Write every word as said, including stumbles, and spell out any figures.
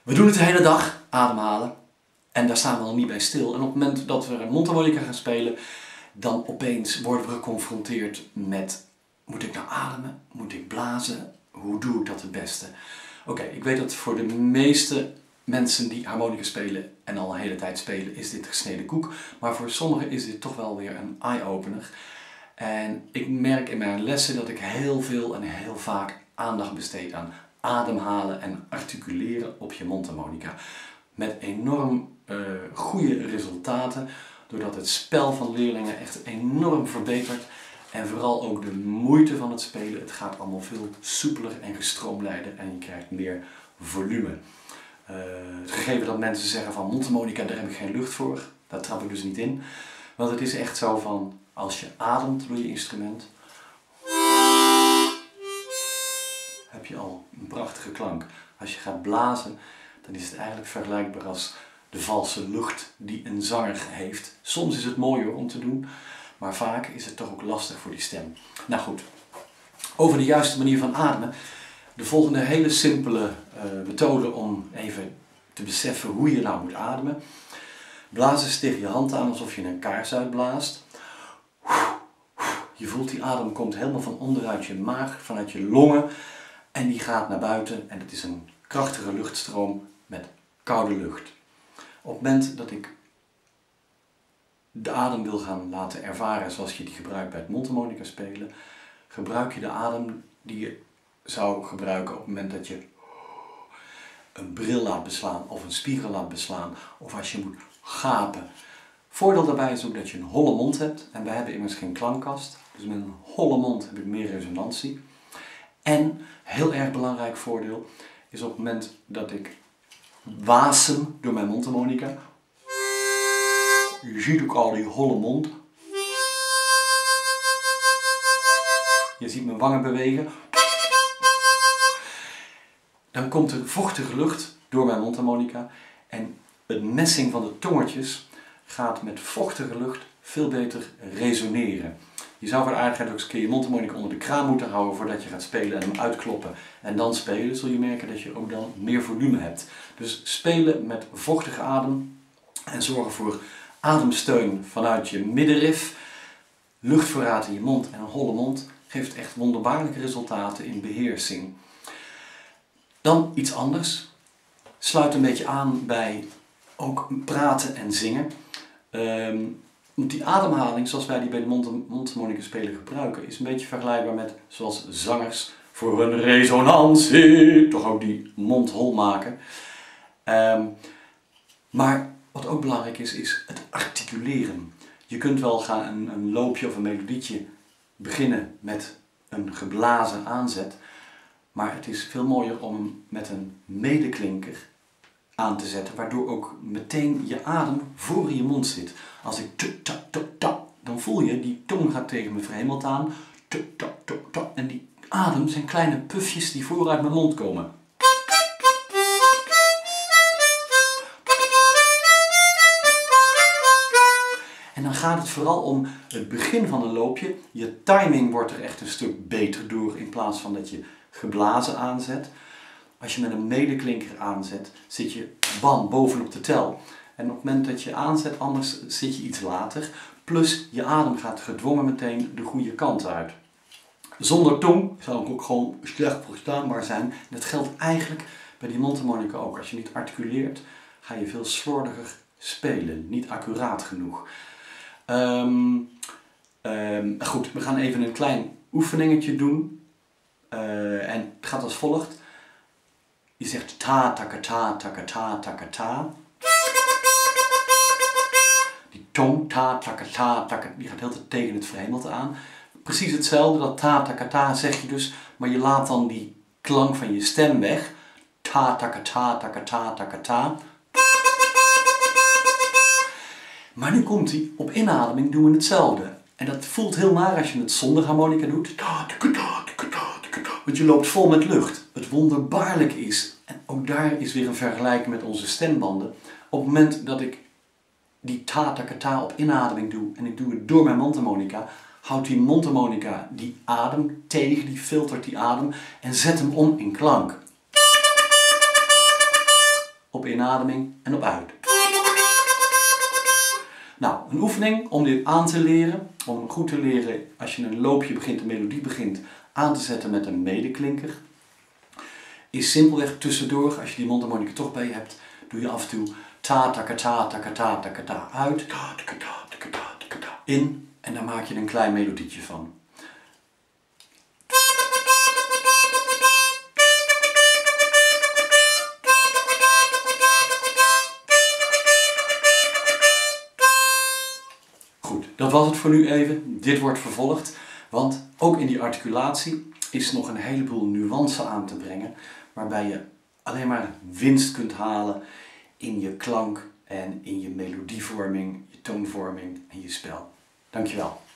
We doen het de hele dag, ademhalen. En daar staan we al niet bij stil. En op het moment dat we een mondharmonica gaan spelen, dan opeens worden we geconfronteerd met: moet ik nou ademen? Moet ik blazen? Hoe doe ik dat het beste? Oké, okay, ik weet dat voor de meeste mensen die harmonica spelen en al een hele tijd spelen, is dit gesneden koek. Maar voor sommigen is dit toch wel weer een eye-opener. En ik merk in mijn lessen dat ik heel veel en heel vaak aandacht besteed aan ademhalen en articuleren op je mondharmonica. Met enorm uh, goede resultaten, doordat het spel van leerlingen echt enorm verbetert. En vooral ook de moeite van het spelen. Het gaat allemaal veel soepeler en gestroomlijnder en je krijgt meer volume. Uh, het gegeven dat mensen zeggen van mondharmonica, daar heb ik geen lucht voor. Daar trap ik dus niet in. Want het is echt zo van, als je ademt door je instrument, heb je al een prachtige klank. Als je gaat blazen, dan is het eigenlijk vergelijkbaar als de valse lucht die een zanger heeft. Soms is het mooier om te doen, maar vaak is het toch ook lastig voor die stem. Nou goed, over de juiste manier van ademen. De volgende hele simpele uh, methode om even te beseffen hoe je nou moet ademen. Blaas eens tegen je hand aan alsof je een kaars uitblaast. Je voelt die adem komt helemaal van onderuit je maag, vanuit je longen. En die gaat naar buiten en het is een krachtige luchtstroom met koude lucht. Op het moment dat ik de adem wil gaan laten ervaren zoals je die gebruikt bij het mondharmonica spelen, gebruik je de adem die je zou gebruiken op het moment dat je een bril laat beslaan of een spiegel laat beslaan of als je moet gapen. Voordeel daarbij is ook dat je een holle mond hebt en wij hebben immers geen klankkast, dus met een holle mond heb ik meer resonantie. En, heel erg belangrijk voordeel, is op het moment dat ik wasem door mijn mondharmonica. Je ziet ook al die holle mond. Je ziet mijn wangen bewegen. Dan komt er vochtige lucht door mijn mondharmonica en het messing van de tongetjes gaat met vochtige lucht veel beter resoneren. Je zou voor de aardigheid ook eens een keer je mondharmonica onder de kraan moeten houden voordat je gaat spelen en hem uitkloppen. En dan spelen, zul je merken dat je ook dan meer volume hebt. Dus spelen met vochtige adem en zorgen voor ademsteun vanuit je middenrif. Luchtvoorraad in je mond en een holle mond geeft echt wonderbaarlijke resultaten in beheersing. Dan iets anders. Sluit een beetje aan bij ook praten en zingen. Um, Die ademhaling, zoals wij die bij de mondharmonica spelen gebruiken, is een beetje vergelijkbaar met zoals zangers voor hun resonantie toch ook die mond hol maken. Um, maar wat ook belangrijk is, is het articuleren. Je kunt wel gaan een, een loopje of een melodietje beginnen met een geblazen aanzet, maar het is veel mooier om hem met een medeklinker aan te zetten, waardoor ook meteen je adem voor in je mond zit. Als ik t ta ta ta, dan voel je die tong gaat tegen me verhemeld aan. T ta ta ta, en die adem zijn kleine pufjes die vooruit mijn mond komen. En dan gaat het vooral om het begin van een loopje. Je timing wordt er echt een stuk beter door in plaats van dat je geblazen aanzet. Als je met een medeklinker aanzet, zit je bam bovenop de tel. En op het moment dat je aanzet, anders zit je iets later. Plus je adem gaat gedwongen meteen de goede kant uit. Zonder tong zou ook gewoon slecht verstaanbaar zijn. Dat geldt eigenlijk bij die mondharmonica ook. Als je niet articuleert, ga je veel slordiger spelen. Niet accuraat genoeg. Um, um, goed, we gaan even een klein oefeningetje doen. Uh, en het gaat als volgt. Je zegt ta, taka, ta, taka, ta, taka, ta. Die tong, ta, taka, ta, taka, die gaat heel tijd tegen het verhemelte aan. Precies hetzelfde, dat ta, taka, ta zeg je dus, maar je laat dan die klank van je stem weg. Ta, taka, ta, taka, ta, taka, ta. Maar nu komt hij, op inademing doen we hetzelfde. En dat voelt heel naar als je het zonder harmonica doet. Want je loopt vol met lucht. Het wonderbaarlijk is, en ook daar is weer een vergelijking met onze stembanden. Op het moment dat ik die ta ta ta op inademing doe en ik doe het door mijn mondharmonica, houdt die mondharmonica die adem tegen, die filtert die adem en zet hem om in klank. op inademing en op uit. Nou, een oefening om dit aan te leren, om hem goed te leren als je een loopje begint, een melodie begint aan te zetten met een medeklinker, is simpelweg tussendoor, als je die mondharmonica toch bij je hebt, doe je af en toe ta ta ta ta ta ta ta ta uit, ta ta ta ta ta ta in en dan maak je een klein melodietje van. Goed, dat was het voor nu even. Dit wordt vervolgd, want ook in die articulatie is nog een heleboel nuance aan te brengen, waarbij je alleen maar winst kunt halen in je klank en in je melodievorming, je toonvorming en je spel. Dankjewel.